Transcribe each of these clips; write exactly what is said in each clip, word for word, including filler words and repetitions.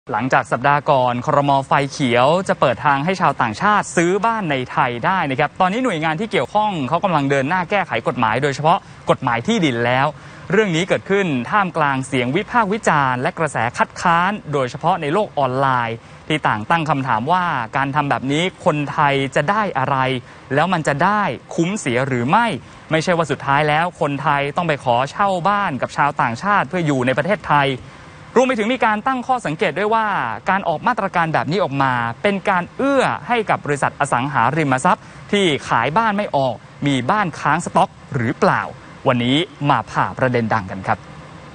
หลังจากสัปดาห์ก่อนครม.ไฟเขียวจะเปิดทางให้ชาวต่างชาติซื้อบ้านในไทยได้นะครับตอนนี้หน่วยงานที่เกี่ยวข้องเขากำลังเดินหน้าแก้ไขกฎหมายโดยเฉพาะกฎหมายที่ดินแล้วเรื่องนี้เกิดขึ้นท่ามกลางเสียงวิพากษ์วิจารณ์และกระแสคัดค้านโดยเฉพาะในโลกออนไลน์ที่ต่างตั้งคำถามว่าการทำแบบนี้คนไทยจะได้อะไรแล้วมันจะได้คุ้มเสียหรือไม่ไม่ใช่ว่าสุดท้ายแล้วคนไทยต้องไปขอเช่าบ้านกับชาวต่างชาติเพื่ออยู่ในประเทศไทยรวมไปถึงมีการตั้งข้อสังเกตด้วยว่าการออกมาตรการแบบนี้ออกมาเป็นการเอื้อให้กับบริษัทอสังหาริมทรัพย์ที่ขายบ้านไม่ออกมีบ้านค้างสต็อกหรือเปล่าวันนี้มาผ่าประเด็นดังกันครับ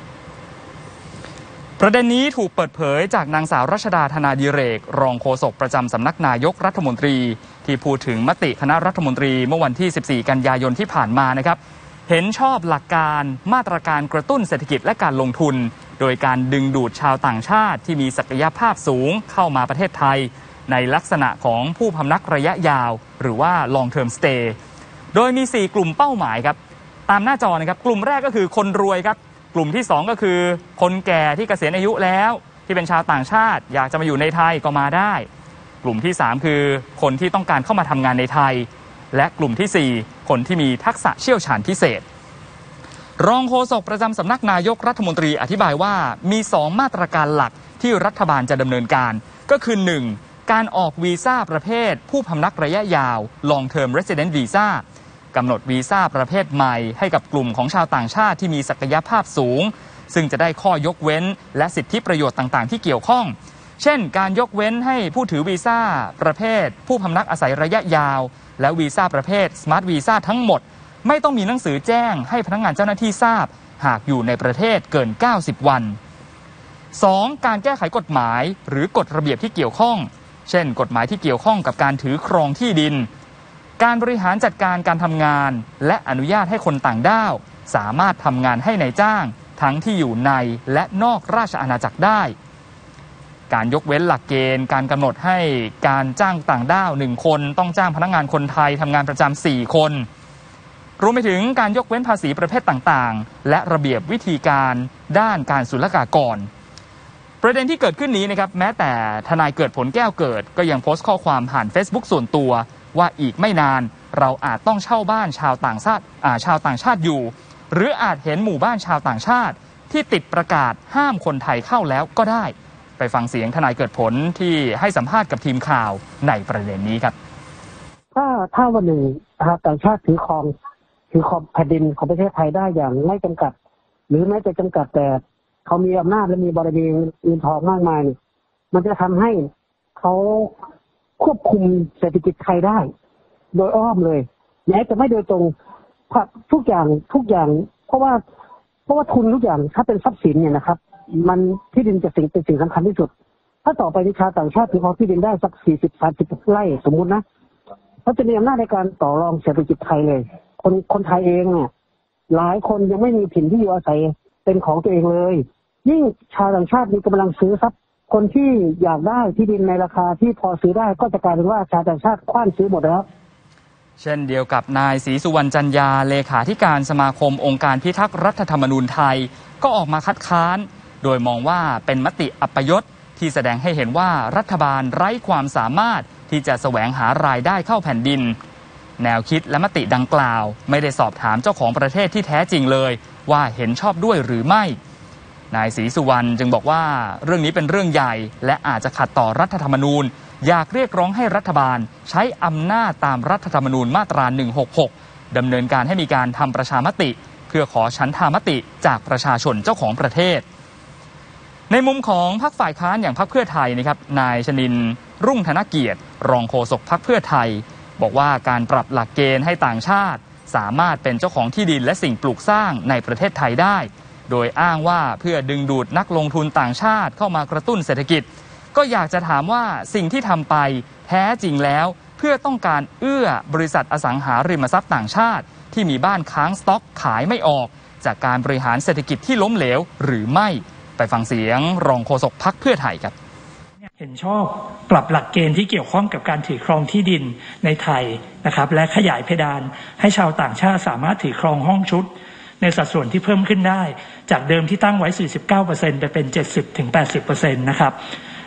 ประเด็นนี้ถูกเปิดเผยจากนางสาวรัชดาธนาดิเรกรองโฆษกประจำสำนักนายกรัฐมนตรีที่พูดถึงมติคณะรัฐมนตรีเมื่อวันที่สิบสี่กันยายนที่ผ่านมานะครับเห็นชอบหลักการมาตรการกระตุ้นเศรษฐกิจและการลงทุนโดยการดึงดูดชาวต่างชาติที่มีศักยภาพสูงเข้ามาประเทศไทยในลักษณะของผู้พำนักระยะยาวหรือว่า long term stay โดยมีสี่กลุ่มเป้าหมายครับตามหน้าจอนะครับกลุ่มแรกก็คือคนรวยครับกลุ่มที่สองก็คือคนแก่ที่เกษียณอายุแล้วที่เป็นชาวต่างชาติอยากจะมาอยู่ในไทยก็มาได้กลุ่มที่สามคือคนที่ต้องการเข้ามาทำงานในไทยและกลุ่มที่สี่คนที่มีทักษะเชี่ยวชาญพิเศษรองโฆษกประจำสำนักนายกรัฐมนตรีอธิบายว่ามีสองมาตรการหลักที่รัฐบาลจะดำเนินการก็คือ หนึ่ง การออกวีซ่าประเภทผู้พำนักระยะยาว long term resident visa กำหนดวีซ่าประเภทใหม่ให้กับกลุ่มของชาวต่างชาติที่มีศักยภาพสูงซึ่งจะได้ข้อยกเว้นและสิทธิประโยชน์ต่างๆที่เกี่ยวข้องเช่นการยกเว้นให้ผู้ถือวีซ่าประเภทผู้พำนักอาศัยระยะยาวและวีซ่าประเภท smart visa ทั้งหมดไม่ต้องมีหนังสือแจ้งให้พนักงานเจ้าหน้าที่ทราบหากอยู่ในประเทศเกินเก้าสิบวัน สอง การแก้ไขกฎหมายหรือกฎระเบียบที่เกี่ยวข้องเช่นกฎหมายที่เกี่ยวข้องกับการถือครองที่ดินการบริหารจัดการการทำงานและอนุญาตให้คนต่างด้าวสามารถทำงานให้นายจ้างทั้งที่อยู่ในและนอกราชอาณาจักรได้การยกเว้นหลักเกณฑ์การกำหนดให้การจ้างต่างด้าวหนึ่งคนต้องจ้างพนักงานคนไทยทำงานประจำสี่คนรวมไปถึงการยกเว้นภาษีประเภทต่างๆและระเบียบวิธีการด้านการศุลกากรประเด็นที่เกิดขึ้นนี้นะครับแม้แต่ทนายเกิดผลแก้วเกิดก็ยังโพสต์ข้อความผ่าน Facebook ส่วนตัวว่าอีกไม่นานเราอาจต้องเช่าบ้านชาวต่างชาติอ่าชาวต่างชาติอยู่หรืออาจเห็นหมู่บ้านชาวต่างชาติที่ติดประกาศห้ามคนไทยเข้าแล้วก็ได้ไปฟังเสียงทนายเกิดผลที่ให้สัมภาษณ์กับทีมข่าวในประเด็นนี้ครับถ้าถ้าวันหนึ่งต่างชาติถือครองถือครองแผ่นดินของประเทศไทยได้อย่างไม่จำกัดหรือแม้จะจำกัดแต่เขามีอำนาจและมีบารมีเงินทองมากมายมันจะทำให้เขาควบคุมเศรษฐกิจไทยได้โดยอ้อมเลยแม้จะไม่โดยตรงทุกอย่างทุกอย่างเพราะว่าเพราะว่าทุนทุกอย่างถ้าเป็นทรัพย์สินเนี่ยนะครับมันที่ดินจะสิ่งเป็นสิ่งสำคัญที่สุดถ้าต่อไปชาวต่างชาติถือครองที่ดินได้สักสี่สิบสามสิบไร่สมมุตินะเขาจะมีอำนาจในการต่อรองเศรษฐกิจไทยเลยคนคนไทยเองเนี่ยหลายคนยังไม่มีถิ่นที่อยู่อาศัยเป็นของตัวเองเลยยิ่งชาวต่างชาติมีกำลังซื้อทรัพย์คนที่อยากได้ที่ดินในราคาที่พอซื้อได้ก็จะกลายเป็นว่าชาวต่างชาติคว้านซื้อหมดแล้วเช่นเดียวกับนายศรีสุวรรณจันยาเลขาธิการสมาคมองค์การพิทักษ์รัฐธรรมนูญไทยก็ออกมาคัดค้านโดยมองว่าเป็นมติอัปยศที่แสดงให้เห็นว่ารัฐบาลไร้ความสามารถที่จะแสวงหารายได้เข้าแผ่นดินแนวคิดและมติดังกล่าวไม่ได้สอบถามเจ้าของประเทศที่แท้จริงเลยว่าเห็นชอบด้วยหรือไม่นายศรีสุวรรณจึงบอกว่าเรื่องนี้เป็นเรื่องใหญ่และอาจจะขัดต่อรัฐธรรมนูญอยากเรียกร้องให้รัฐบาลใช้อำนาจตามรัฐธรรมนูญมาตราหนึ่งหกหกดำเนินการให้มีการทำประชามติเพื่อขอฉันทามติจากประชาชนเจ้าของประเทศในมุมของพรรคฝ่ายค้านอย่างพรรคเพื่อไทยนะครับนายชนินทร์รุ่งธนเกียรติรองโฆษกพรรคเพื่อไทยบอกว่าการปรับหลักเกณฑ์ให้ต่างชาติสามารถเป็นเจ้าของที่ดินและสิ่งปลูกสร้างในประเทศไทยได้โดยอ้างว่าเพื่อดึงดูดนักลงทุนต่างชาติเข้ามากระตุ้นเศรษฐกิจก็อยากจะถามว่าสิ่งที่ทำไปแท้จริงแล้วเพื่อต้องการเอื้อบริษัทอสังหาริมทรัพย์ต่างชาติที่มีบ้านค้างสต็อกขายไม่ออกจากการบริหารเศรษฐกิจที่ล้มเหลวหรือไม่ไปฟังเสียงรองโฆษกพรรคเพื่อไทยครับเห็นชอบปรับหลักเกณฑ์ที่เกี่ยวข้องกับการถือครองที่ดินในไทยนะครับและขยายเพดานให้ชาวต่างชาติสามารถถือครองห้องชุดในสัดส่วนที่เพิ่มขึ้นได้จากเดิมที่ตั้งไว้ สี่สิบเก้าเปอร์เซ็นต์ ไปเป็น เจ็ดสิบถึงแปดสิบเปอร์เซ็นต์ นะครับ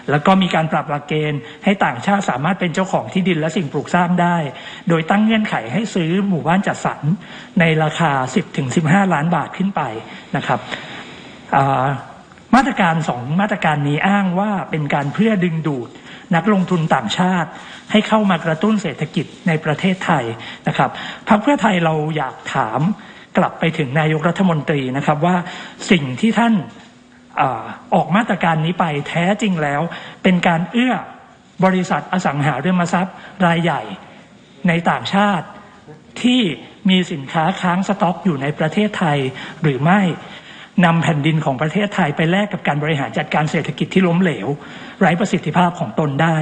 แล้วก็มีการปรับหลักเกณฑ์ให้ต่างชาติสามารถเป็นเจ้าของที่ดินและสิ่งปลูกสร้างได้โดยตั้งเงื่อนไขให้ซื้อหมู่บ้านจัดสรรในราคา สิบถึงสิบห้า ล้านบาทขึ้นไปนะครับมาตรการสองมาตรการนี้อ้างว่าเป็นการเพื่อดึงดูดนักลงทุนต่างชาติให้เข้ามากระตุ้นเศรษฐกิจในประเทศไทยนะครับพรรคเพื่อไทยเราอยากถามกลับไปถึงนายกรัฐมนตรีนะครับว่าสิ่งที่ท่านออกมาตรการนี้ไปแท้จริงแล้วเป็นการเอื้อบริษัทอสังหาริมทรัพย์รายใหญ่ในต่างชาติที่มีสินค้าค้างสต็อกอยู่ในประเทศไทยหรือไม่นำแผ่นดินของประเทศไทยไปแลกกับการบริหารจัดการเศรษฐกิจที่ล้มเหลวไร้ประสิทธิภาพของตนได้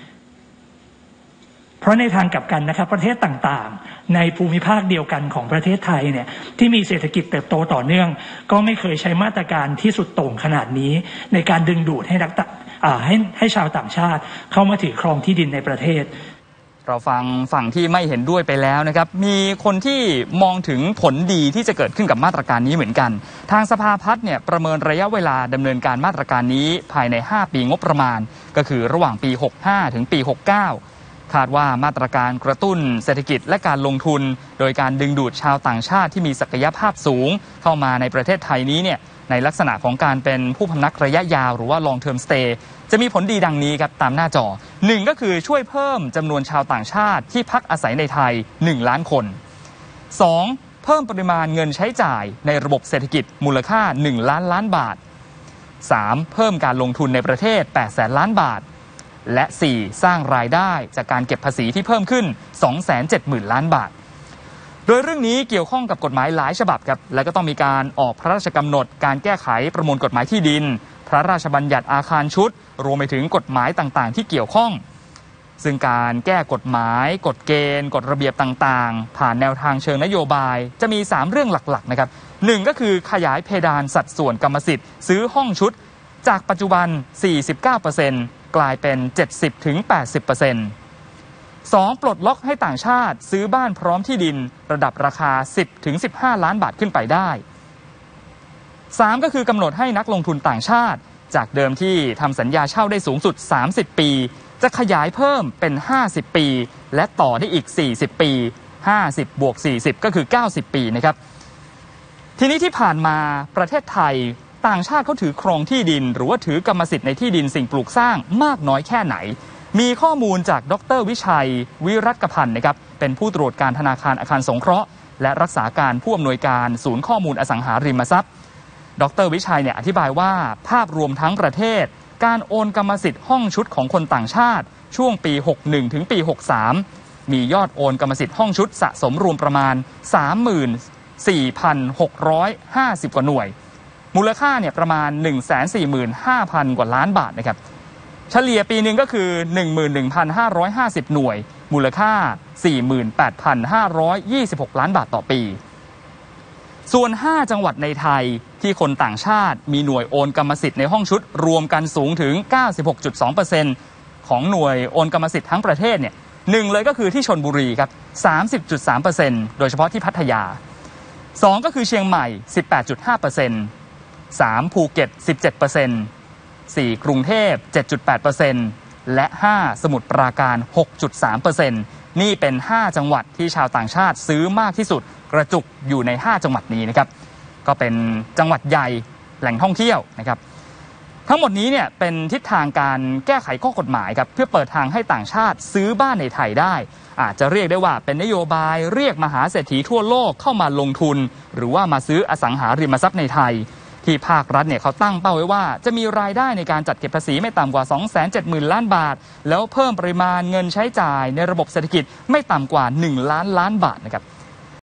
เพราะในทางกลับกันนะครับประเทศต่างๆในภูมิภาคเดียวกันของประเทศไทยเนี่ยที่มีเศรษฐกิจเติบโตต่อเนื่องก็ไม่เคยใช้มาตรการที่สุดโต่งขนาดนี้ในการดึงดูดให้นักให้ให้ชาวต่างชาติเข้ามาถือครองที่ดินในประเทศเราฟังฝั่งที่ไม่เห็นด้วยไปแล้วนะครับมีคนที่มองถึงผลดีที่จะเกิดขึ้นกับมาตรการนี้เหมือนกันทางสภาพัฒน์เนี่ยประเมินระยะเวลาดำเนินการมาตรการนี้ภายในห้าปีงบประมาณก็คือระหว่างปีหกสิบห้าถึงปีหกสิบเก้าคาดว่ามาตรการกระตุ้นเศรษฐกิจและการลงทุนโดยการดึงดูดชาวต่างชาติที่มีศักยภาพสูงเข้ามาในประเทศไทยนี้เนี่ยในลักษณะของการเป็นผู้พำนักระยะยาวหรือว่า long term stay จะมีผลดีดังนี้ครับตามหน้าจอหนึ่งก็คือช่วยเพิ่มจำนวนชาวต่างชาติที่พักอาศัยในไทยหนึ่งล้านคนสองเพิ่มปริมาณเงินใช้จ่ายในระบบเศรษฐกิจมูลค่าหนึ่งล้านล้านบาทสามเพิ่มการลงทุนในประเทศแปดแสนล้านบาทและสี่สร้างรายได้จากการเก็บภาษีที่เพิ่มขึ้น สองแสนเจ็ดหมื่น ล้านบาทโดยเรื่องนี้เกี่ยวข้องกับกฎหมายหลายฉบับครับและก็ต้องมีการออกพระราชกำหนดการแก้ไขประมวลกฎหมายที่ดินพระราชบัญญัติอาคารชุดรวมไปถึงกฎหมายต่างๆที่เกี่ยวข้องซึ่งการแก้กฎหมายกฎเกณฑ์กฎระเบียบต่างๆผ่านแนวทางเชิงนโยบายจะมีสามเรื่องหลักๆนะครับหนึ่งก็คือขยายเพดานสัดส่วนกรรมสิทธิ์ซื้อห้องชุดจากปัจจุบัน สี่สิบเก้าเปอร์เซ็นต์ กลายเป็น เจ็ดสิบถึงแปดสิบเปอร์เซ็นต์ สองปลดล็อกให้ต่างชาติซื้อบ้านพร้อมที่ดินระดับราคา สิบถึงสิบห้า ล้านบาทขึ้นไปได้สามก็คือกำหนดให้นักลงทุนต่างชาติจากเดิมที่ทำสัญญาเช่าได้สูงสุดสามสิบปีจะขยายเพิ่มเป็นห้าสิบปีและต่อได้อีกสี่สิบปีห้าสิบบวกสี่สิบก็คือเก้าสิบปีนะครับทีนี้ที่ผ่านมาประเทศไทยต่างชาติเขาถือครองที่ดินหรือว่าถือกรรมสิทธิ์ในที่ดินสิ่งปลูกสร้างมากน้อยแค่ไหนมีข้อมูลจากดร.วิชัยวิรัตพันธ์นะครับเป็นผู้ตรวจการธนาคารอาคารสงเคราะห์และรักษาการผู้อำนวยการศูนย์ข้อมูลอสังหาริมทรัพย์ดร.วิชัยเนี่ยอธิบายว่าภาพรวมทั้งประเทศการโอนกรรมสิทธิ์ห้องชุดของคนต่างชาติช่วงปีหกสิบเอ็ดถึงปีหกสิบสามมียอดโอนกรรมสิทธิ์ห้องชุดสะสมรวมประมาณ สามหมื่นสี่พันหกร้อยห้าสิบ กว่าหน่วยมูลค่าเนี่ยประมาณ หนึ่งแสนสี่หมื่นห้าพัน กว่าล้านบาทนะครับเฉลี่ยปีหนึ่งก็คือ หนึ่งหมื่นหนึ่งพันห้าร้อยห้าสิบ หน่วยมูลค่า สี่หมื่นแปดพันห้าร้อยยี่สิบหก ล้านบาทต่อปีส่วนห้าจังหวัดในไทยที่คนต่างชาติมีหน่วยโอนกรรมสิทธิ์ในห้องชุดรวมกันสูงถึง เก้าสิบหกจุดสองเปอร์เซ็นต์ ของหน่วยโอนกรรมสิทธิ์ทั้งประเทศเนี่ยหนึ่งเลยก็คือที่ชลบุรีครับ สามสิบจุดสามเปอร์เซ็นต์ โดยเฉพาะที่พัทยาสองก็คือเชียงใหม่ สิบแปดจุดห้าเปอร์เซ็นต์ สามภูเก็ต สิบเจ็ดเปอร์เซ็นต์ สี่กรุงเทพ เจ็ดจุดแปดเปอร์เซ็นต์ และห้าสมุทรปราการ หกจุดสามเปอร์เซ็นต์ นี่เป็นห้าจังหวัดที่ชาวต่างชาติซื้อมากที่สุดกระจุกอยู่ในห้าจังหวัดนี้นะครับก็เป็นจังหวัดใหญ่แหล่งท่องเที่ยวนะครับทั้งหมดนี้เนี่ยเป็นทิศทางการแก้ไขข้อกฎหมายครับเพื่อเปิดทางให้ต่างชาติซื้อบ้านในไทยได้อาจจะเรียกได้ว่าเป็นนโยบายเรียกมหาเศรษฐีทั่วโลกเข้ามาลงทุนหรือว่ามาซื้ออสังหาริมทรัพย์ในไทยที่ภาครัฐเนี่ยเขาตั้งเป้าไว้ว่าจะมีรายได้ในการจัดเก็บภาษีไม่ต่ำกว่า สองแสนเจ็ดหมื่น ล้านบาทแล้วเพิ่มปริมาณเงินใช้จ่ายในระบบเศรษฐกิจไม่ต่ำกว่าหนึ่งล้านล้านบาทนะครับ